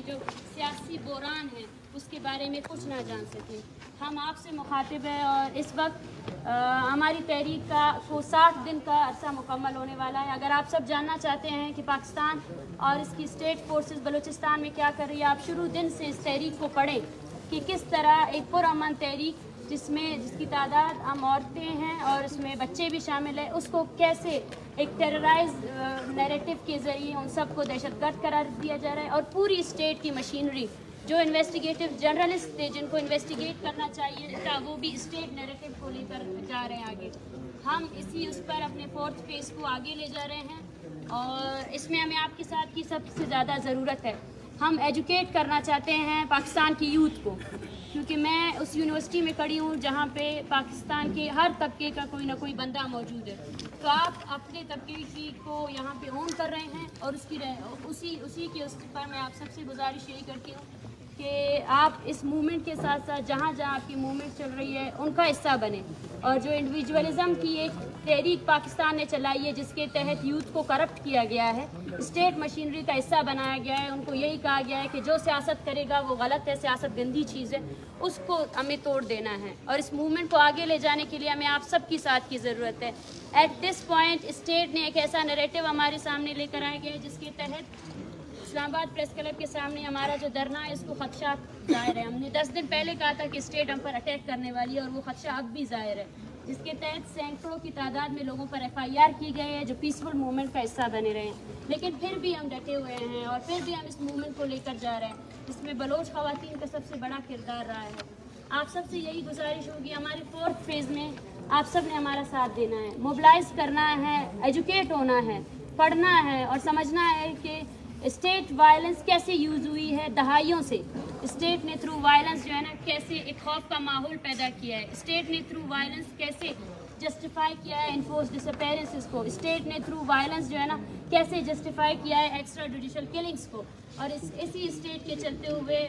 जो सियासी बहरान है उसके बारे में कुछ ना जान सकें। हम आपसे मुखातिब हैं और इस वक्त हमारी तहरीक को 60 दिन का अरसा मुकम्मल होने वाला है। अगर आप सब जानना चाहते हैं कि पाकिस्तान और इसकी स्टेट फोर्सेस बलूचिस्तान में क्या कर रही है, आप शुरू दिन से इस तहरीक को पढ़ें कि किस तरह एक पुरअमन तहरीक जिसकी तादाद आम औरतें हैं और उसमें बच्चे भी शामिल हैं, उसको कैसे एक टेरराइज नैरेटिव के ज़रिए उन सबको दहशतगर्द करार दिया जा रहा है। और पूरी स्टेट की मशीनरी जो इन्वेस्टिगेटिव जर्नलिस्ट थे जिनको इन्वेस्टिगेट करना चाहिए था, वो भी स्टेट नैरेटिव को लेकर जा रहे हैं आगे। हम इसी उस पर अपने 4th फेज़ को आगे ले जा रहे हैं और इसमें हमें आपके साथ की सबसे ज़्यादा ज़रूरत है। हम एजुकेट करना चाहते हैं पाकिस्तान की यूथ को, क्योंकि मैं उस यूनिवर्सिटी में खड़ी हूँ जहाँ पे पाकिस्तान के हर तबके का कोई ना कोई बंदा मौजूद है। तो आप अपने तबके की को यहाँ पे ओन कर रहे हैं और उसी के उस पर मैं आप सबसे गुजारिश यही करती हूँ कि आप इस मूवमेंट के साथ साथ जहाँ जहाँ आपकी मूवमेंट चल रही है उनका हिस्सा बने। और जो इंडिविजुअलिज़म की एक तहरीक पाकिस्तान ने चलाई है जिसके तहत यूथ को करप्ट किया गया है, स्टेट मशीनरी का हिस्सा बनाया गया है, उनको यही कहा गया है कि जो सियासत करेगा वो गलत है, सियासत गंदी चीज़ है, उसको हमें तोड़ देना है। और इस मूवमेंट को आगे ले जाने के लिए हमें आप सब की साथ की ज़रूरत है। एट दिस पॉइंट स्टेट ने एक ऐसा नैरेटिव हमारे सामने लेकर आया गया है जिसके तहत इस्लामाबाद प्रेस क्लब के सामने हमारा जो धरना है इसको खदशा ज़ाहिर है। हमने 10 दिन पहले कहा था कि स्टेट हम पर अटैक करने वाली है और वो खदशा अब भी ज़ाहिर है, जिसके तहत सैकड़ों की तादाद में लोगों पर FIR की गई है जो पीसफुल मूवमेंट का हिस्सा बने रहे हैं। लेकिन फिर भी हम डटे हुए हैं और फिर भी हम इस मूवमेंट को लेकर जा रहे हैं, जिसमें बलोच ख़वातीन का सबसे बड़ा किरदार रहा है। आप सबसे यही गुजारिश होगी, हमारे 4th फेज़ में आप सब ने हमारा साथ देना है, मोबिलाइज करना है, एजुकेट होना है, पढ़ना है और समझना है कि स्टेट वायलेंस कैसे यूज़ हुई है दहाइयों से। स्टेट ने थ्रू वायलेंस जो है ना कैसे एक खौफ का माहौल पैदा किया है। स्टेट ने थ्रू वायलेंस कैसे जस्टिफाई किया है इन्फोर्स डिसअपेरेंसेस को। स्टेट ने थ्रू वायलेंस जो है ना कैसे जस्टिफाई किया है एक्स्ट्रा जुडिशल किलिंग्स को। और इसी स्टेट के चलते हुए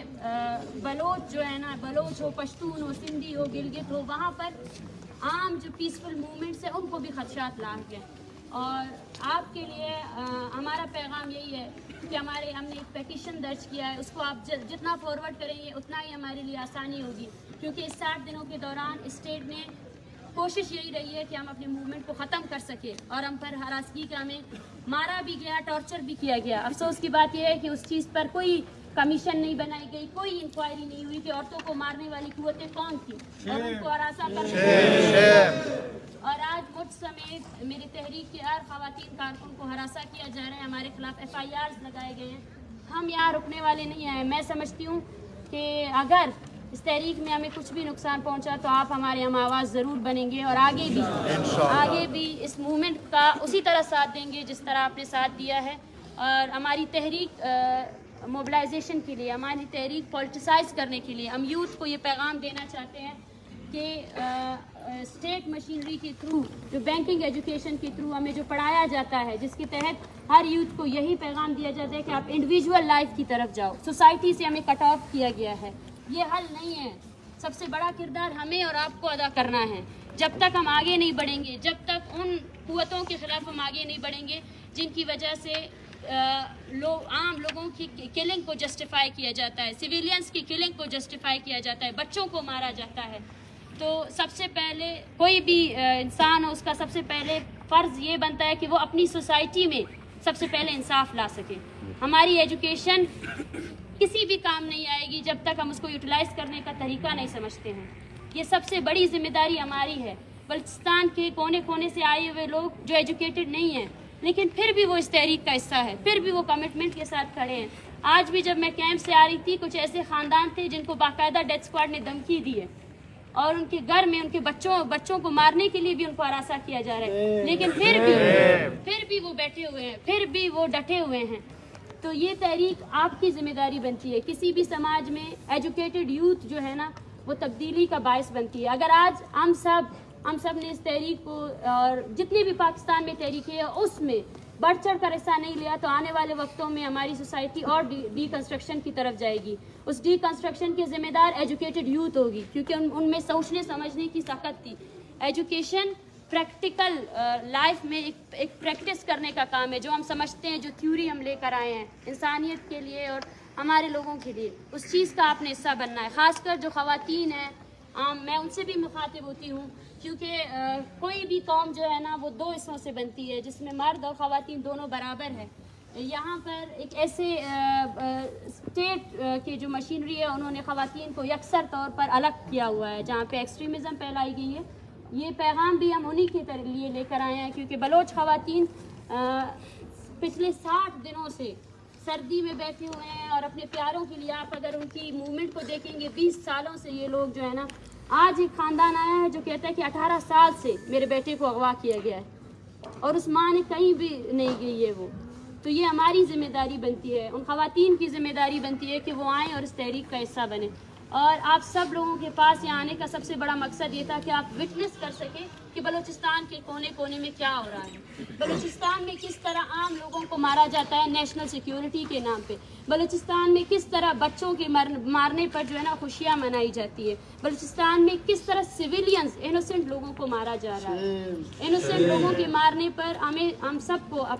बलोच जो है ना, बलोच हो, पश्तून हो, सिंधी हो, गिलगित हो, वहाँ पर आम जो पीसफुल मूवमेंट्स हैं उनको भी खदशात लाक हैं। और आपके लिए हमारा पैगाम यही है कि हमने एक पेटिशन दर्ज किया है, उसको आप जितना फॉरवर्ड करेंगे उतना ही हमारे लिए आसानी होगी, क्योंकि इस 60 दिनों के दौरान स्टेट ने कोशिश यही रही है कि हम अपने मूवमेंट को ख़त्म कर सके और हम पर हरासगी का हमें मारा भी गया, टॉर्चर भी किया गया। अफसोस की बात यह है कि उस चीज़ पर कोई कमीशन नहीं बनाई गई, कोई इंक्वायरी नहीं हुई कि औरतों को मारने वाली कुव्वतें कौन थी और उनको हरासा करने। और आज मुझ समेत मेरी तहरीक के हर ख़वातीन कारकुन को हरासा किया जा रहा है, हमारे खिलाफ FIRs लगाए गए हैं। हम यहाँ रुकने वाले नहीं हैं। मैं समझती हूँ कि अगर इस तहरीक में हमें कुछ भी नुकसान पहुँचा तो आप हमारे हम आवाज़ ज़रूर बनेंगे और आगे भी इस मूवमेंट का उसी तरह साथ देंगे जिस तरह आपने साथ दिया है। और हमारी तहरीक मोबिलाइजेशन के लिए, हमारी तहरीक पॉलिटिसाइज करने के लिए हम यूथ को ये पैगाम देना चाहते हैं कि स्टेट मशीनरी के थ्रू, जो बैंकिंग एजुकेशन के थ्रू हमें जो पढ़ाया जाता है, जिसके तहत हर यूथ को यही पैगाम दिया जाता है कि आप इंडिविजुअल लाइफ की तरफ जाओ, सोसाइटी से हमें कट ऑफ किया गया है, ये हल नहीं है। सबसे बड़ा किरदार हमें और आपको अदा करना है। जब तक हम आगे नहीं बढ़ेंगे, जब तक उन कुव्वतों के खिलाफ हम आगे नहीं बढ़ेंगे जिनकी वजह से आम लोगों की किलिंग को जस्टिफाई किया जाता है, सिविलियंस की किलिंग को जस्टिफाई किया जाता है, बच्चों को मारा जाता है, तो सबसे पहले कोई भी इंसान हो उसका सबसे पहले फ़र्ज़ ये बनता है कि वो अपनी सोसाइटी में सबसे पहले इंसाफ ला सके। हमारी एजुकेशन किसी भी काम नहीं आएगी जब तक हम उसको यूटिलाइज़ करने का तरीका नहीं समझते हैं। ये सबसे बड़ी जिम्मेदारी हमारी है। बलूचिस्तान के कोने कोने से आए हुए लोग जो एजुकेटेड नहीं हैं, लेकिन फिर भी वो इस तहरीक का हिस्सा है, फिर भी वो कमिटमेंट के साथ खड़े हैं। आज भी जब मैं कैंप से आ रही थी, कुछ ऐसे ख़ानदान थे जिनको बाकायदा डेथ स्क्वाड ने धमकी दी है और उनके घर में उनके बच्चों को मारने के लिए भी उनको हरासा किया जा रहा है, लेकिन फिर भी वो बैठे हुए हैं, फिर भी वो डटे हुए हैं। तो ये तहरीक आपकी जिम्मेदारी बनती है। किसी भी समाज में एजुकेटेड यूथ जो है ना, वो तब्दीली का बायस बनती है। अगर आज हम सब ने इस तहरीक को और जितनी भी पाकिस्तान में तहरीकें है उसमें बढ़ चढ़ कर हिस्सा नहीं लिया, तो आने वाले वक्तों में हमारी सोसाइटी और डीकंस्ट्रक्शन की तरफ जाएगी। उस डीकंस्ट्रक्शन के जिम्मेदार एजुकेटेड यूथ होगी, क्योंकि उनमें सोचने समझने की ताकत थी। एजुकेशन प्रैक्टिकल लाइफ में एक प्रैक्टिस करने का काम है। जो हम समझते हैं, जो थ्योरी हम लेकर आए हैं इंसानियत के लिए और ہمارے لوگوں کے لیے اس چیز کا آپ نے حصہ بننا ہے. خاص کر جو خواتین ہیں میں ان سے بھی مخاطب ہوتی ہوں کیونکہ کوئی بھی قوم جو ہے نا وہ دو حصوں سے بنتی ہے جس میں مرد اور خواتین دونوں برابر ہیں. یہاں پر ایک ایسے اسٹیٹ کی جو مشینری ہے انہوں نے خواتین کو یکسر طور پر الگ کیا ہوا ہے جہاں پہ ایکسٹریمزم پھیلائی گئی ہے. یہ پیغام بھی ہم انہی کے لیے لے کر آئے ہیں کیونکہ بلوچ خواتین پچھلے 60 دنوں سے سردی میں بیٹھے ہوئے ہیں اور اپنے پیاروں کے لیے آپ اگر ان کی موومنٹ کو دیکھیں گے 20 سالوں سے یہ لوگ جو ہے نا. آج ایک خاندان آیا ہے جو کہتا ہے کہ 18 سال سے میرے بیٹے کو اغوا کیا گیا ہے اور اس ماں نے کہیں بھی نہیں گئی ہے وہ. تو یہ ہماری ذمہ داری بنتی ہے, ان خواتین کی ذمہ داری بنتی ہے کہ وہ آئیں اور اس تحریک کا حصہ بنیں. اور آپ سب لوگوں کے پاس یہاں آنے کا سب سے بڑا مقصد یہ تھا کہ آپ وٹنس کر سکیں کہ بلوچستان کے کونے کونے میں کیا ہو رہا ہے, بلوچستان میں کس طرح عام لوگوں کو مارا جاتا ہے نیشنل سیکیورٹی کے نام پہ, بلوچستان میں کس طرح بچوں کے مارنے پر جو ہے نا خوشیاں منائی جاتی ہے, بلوچستان میں کس طرح سویلینز انوسنٹ لوگوں کو مارا جا رہا ہے. انوسنٹ لوگوں کے مارنے پر ہم سب کو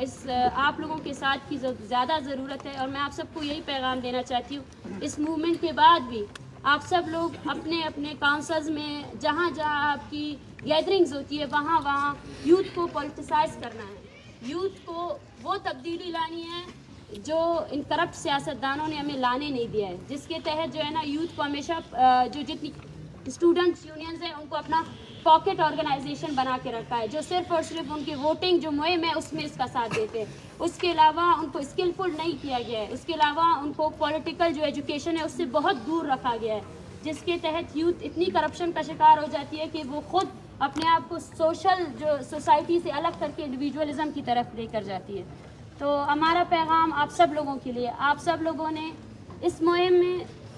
آپ لوگوں کے ساتھ کی زیادہ ضرورت ہے. اور میں آپ سب کو یہی پیغام دینا چاہتی ہوں اس موومنٹ کے بعد بھی آپ سب لوگ اپنے اپنے کاؤنسلز میں جہاں جہاں آپ کی گیدرنگز ہوتی ہے وہاں یوتھ کو پولیٹیسائز کرنا ہے, یوتھ کو وہ تبدیلی لانی ہے جو ان کرپٹ سیاستدانوں نے ہمیں لانے نہیں دیا ہے, جس کے تحت جو ہے نا یوتھ کو ہمیشہ جو جتنی اسٹوڈنٹس یونینز ہیں ان کو اپنا پاکٹ آرگنائزیشن بنا کے رکھا ہے جو صرف اور صرف ان کی ووٹنگ جو مہم ہے اس میں اس کا ساتھ دیتے ہیں. اس کے علاوہ ان کو اسکلفل نہیں کیا گیا ہے, اس کے علاوہ ان کو پولیٹیکل جو ایجوکیشن ہے اس سے بہت دور رکھا گیا ہے, جس کے تحت یوتھ اتنی کرپشن کا شکار ہو جاتی ہے کہ وہ خود اپنے آپ کو سوشل جو سوسائٹی سے الگ کر کے انڈیویجولزم کی طرف لے کر جاتی ہے. تو ہمارا پیغام آپ سب لوگوں کے لیے, آپ سب لوگوں نے اس مہم میں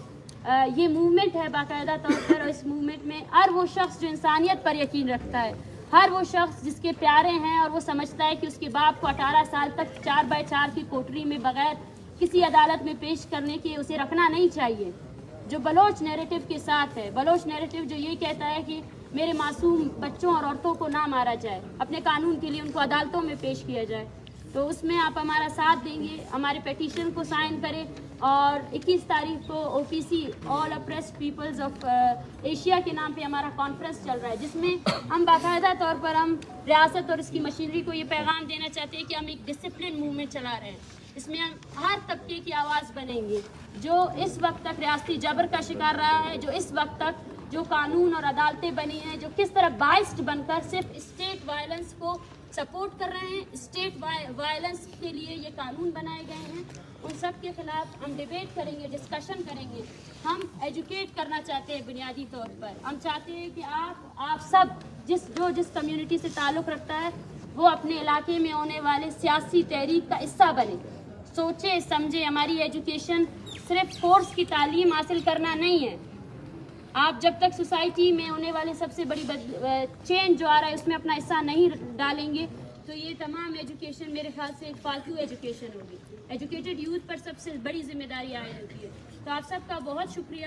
یہ موومنٹ ہے باقاعدہ طور پر, اور اس موومنٹ میں ہر وہ شخص جو انسانیت پر یقین رکھتا ہے, ہر وہ شخص جس کے پیارے ہیں اور وہ سمجھتا ہے کہ اس کے باپ کو 18 سال تک 4x4 کی کوٹری میں بغیر کسی عدالت میں پیش کرنے کے اسے رکھنا نہیں چاہیے, جو بلوچ نیریٹو کے ساتھ ہے. بلوچ نیریٹو جو یہ کہتا ہے کہ میرے معصوم بچوں اور عورتوں کو نہ مارا جائے, اپنے قانون کے لیے ان کو عدالتوں میں پیش کیا جائے. تو اس میں آپ ہمارا ساتھ دیں گے, ہمارے پیٹیشن کو سائن کریں. اور 21 تاریخ کو OPC all oppressed peoples of Asia کے نام پہ ہمارا کانفرنس چل رہا ہے, جس میں ہم باقاعدہ طور پر ہم ریاست اور اس کی مشینری کو یہ پیغام دینا چاہتے ہیں کہ ہم ایک ڈسپلن موومنٹ چلا رہے ہیں. اس میں ہم ہر طبقے کی آواز بنیں گے جو اس وقت تک ریاستی جبر کا شکار رہا ہے, جو اس وقت تک جو قانون اور عدالتیں بنی ہیں جو کس طرح بائسڈ بن کر صرف اسٹیٹ وائلنس کو سپورٹ کر رہے ہیں, اسٹیٹ وائلنس کے لیے یہ قانون بنائے گئے ہیں, ان سب کے خلاف ہم ڈیبیٹ کریں گے, ڈسکشن کریں گے. ہم ایجوکیٹ کرنا چاہتے ہیں بنیادی طور پر, ہم چاہتے ہیں کہ آپ سب جس کمیونٹی سے تعلق رکھتا ہے وہ اپنے علاقے میں ہونے والے سیاسی تحریک کا حصہ بنے, سوچے سمجھے. ہماری ایجوکیشن صرف کورس کی تعلیم حاصل کرنا نہیں ہے, آپ جب تک سوسائٹی میں ہونے والے سب سے بڑی چینج جو آ رہا ہے اس میں اپنا حصہ نہیں ڈالیں گے تو یہ تمام ایجوکیشن میرے خیال سے ایک فالتو ایجوکیشن ہوگی. ایجوکیٹڈ یوتھ پر سب سے بڑی ذمہ داری عائد ہوتی ہے. تو آپ سب کا بہت شکریہ.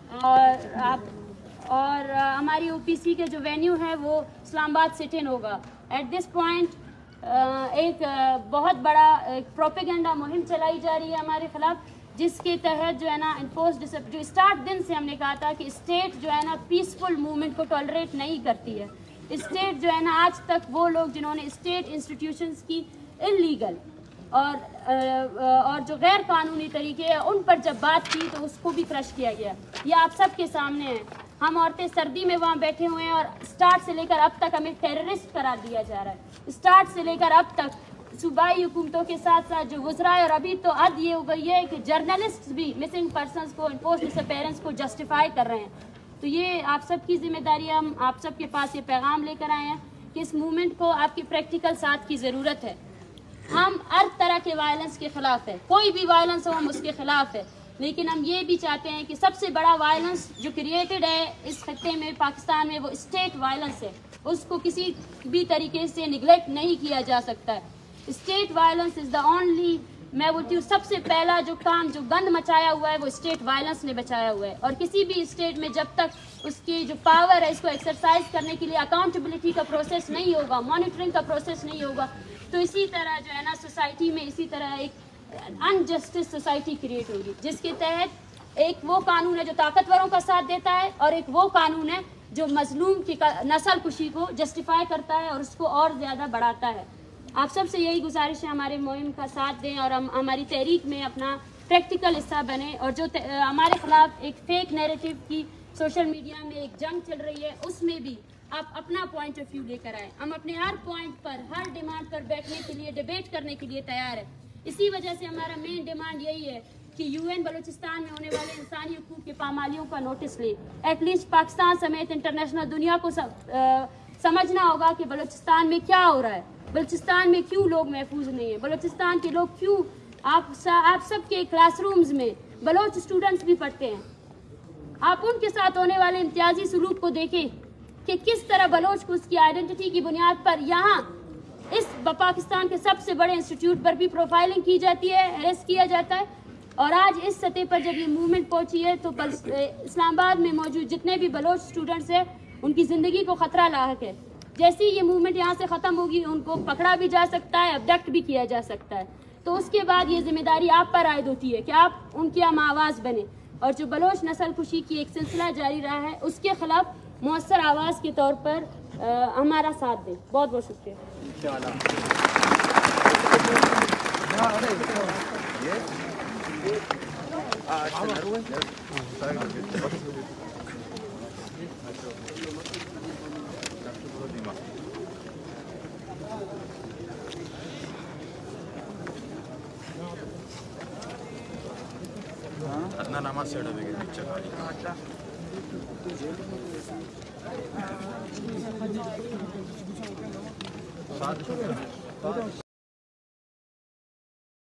اور ہماری OPC کے جو وینیو ہے وہ اسلام آباد سٹن ہوگا. ایٹ دس پوائنٹ ایک بہت بڑا پروپیگنڈا مہم چلائی جا رہی ہے ہمارے خلاف, جس کے تحت جو ہے نا انفورسڈ جو اسٹارٹ دن سے ہم نے کہا تھا کہ اسٹیٹ جو ہے نا پیسفل موومنٹ کو ٹالریٹ نہیں کرتی ہے. اسٹیٹ جو ہے نا آج تک وہ لوگ جنہوں نے اسٹیٹ انسٹیٹیوشنز کی انلیگل اور جو غیر قانونی طریقے ہیں ان پر جب بات کی تو اس کو بھی کرش کیا گیا. یہ آپ سب کے سامنے ہے. ہم عورتیں سردی میں وہاں بیٹھے ہوئے ہیں اور اسٹارٹ سے لے کر اب تک ہمیں ٹیررسٹ قرار دیا جا رہا ہے. اسٹارٹ سے لے کر اب تک صوبائی حکومتوں کے ساتھ ساتھ جو گزرا ہے, اور ابھی تو حد یہ ہو گئی ہے کہ جرنلسٹ بھی مسنگ پرسنس کو, انفورسڈ ڈس اپیرنس کو جسٹیفائی کر رہے ہیں. تو یہ آپ سب کی ذمہ داری ہے. ہم آپ سب کے پاس یہ پیغام لے کر آئے ہیں کہ اس موومنٹ کو آپ کی پریکٹیکل ساتھ کی ضرورت ہے. ہم ہر طرح کے وائلنس کے خلاف ہے, کوئی بھی وائلنس ہو ہم اس کے خلاف ہے, لیکن ہم یہ بھی چاہتے ہیں کہ سب سے بڑا وائلنس جو کریٹڈ ہے اس خطے میں پاکستان میں وہ اسٹیٹ وائلنس ہے. اس کو کسی بھی طریقے سے نگلیکٹ نہیں کیا جا سکتا ہے. State violence is the only, میں بولتی ہوں سب سے پہلا جو کام جو گند مچایا ہوا ہے وہ اسٹیٹ وائلنس نے بچایا ہوا ہے. اور کسی بھی اسٹیٹ میں جب تک اس کی جو پاور ہے اس کو ایکسرسائز کرنے کے لیے اکاؤنٹیبلٹی کا پروسیس نہیں ہوگا, مانیٹرنگ کا پروسیس نہیں ہوگا, تو اسی طرح جو ہے نا سوسائٹی میں اسی طرح ایک انجسٹس سوسائٹی کریٹ ہوگی، جس کے تحت ایک وہ قانون ہے جو طاقتوروں کا ساتھ دیتا ہے اور ایک وہ قانون ہے جو مظلوم کی نسل کشی کو جسٹیفائی کرتا ہے اور اس کو اور زیادہ بڑھاتا ہے۔ آپ سب سے یہی گزارش ہے ہمارے مہم کا ساتھ دیں اور ہم ہماری تحریک میں اپنا پریکٹیکل حصہ بنیں، اور جو ہمارے خلاف ایک فیک نیریٹو کی سوشل میڈیا میں ایک جنگ چل رہی ہے اس میں بھی آپ اپنا پوائنٹ آف ویو لے کر آئیں۔ ہم اپنے ہر پوائنٹ پر، ہر ڈیمانڈ پر بیٹھنے کے لیے، ڈیبیٹ کرنے کے لیے تیار ہیں۔ اسی وجہ سے ہمارا مین ڈیمانڈ یہی ہے کہ UN بلوچستان میں ہونے والے انسانی حقوق کی پامالیوں کا نوٹس لے۔ ایٹ لیسٹ پاکستان سمیت انٹرنیشنل دنیا کو سمجھنا ہوگا کہ بلوچستان میں کیا ہو رہا ہے، بلوچستان میں کیوں لوگ محفوظ نہیں ہیں، بلوچستان کے لوگ کیوں، آپ سب کے کلاس رومز میں بلوچ اسٹوڈنٹس بھی پڑھتے ہیں، آپ ان کے ساتھ ہونے والے امتیازی سلوک کو دیکھیں کہ کس طرح بلوچ کو اس کی آئیڈینٹی کی بنیاد پر یہاں اس پاکستان کے سب سے بڑے انسٹیٹیوٹ پر بھی پروفائلنگ کی جاتی ہے، ہیریس کیا جاتا ہے۔ اور آج اس سطح پر جب یہ موومنٹ پہنچی ہے تو اسلام آباد میں موجود جتنے بھی بلوچ اسٹوڈنٹس ہیں ان کی زندگی کو خطرہ لاحق ہے۔ جیسے ہی یہ موومنٹ یہاں سے ختم ہوگی ان کو پکڑا بھی جا سکتا ہے، ابڈکٹ بھی کیا جا سکتا ہے۔ تو اس کے بعد یہ ذمہ داری آپ پر عائد ہوتی ہے کہ آپ ان کی ہم آواز بنیں اور جو بلوچ نسل کشی کی ایک سلسلہ جاری رہا ہے اس کے خلاف مؤثر آواز کے طور پر ہمارا ساتھ دیں۔ بہت بہت شکریہ۔ نماز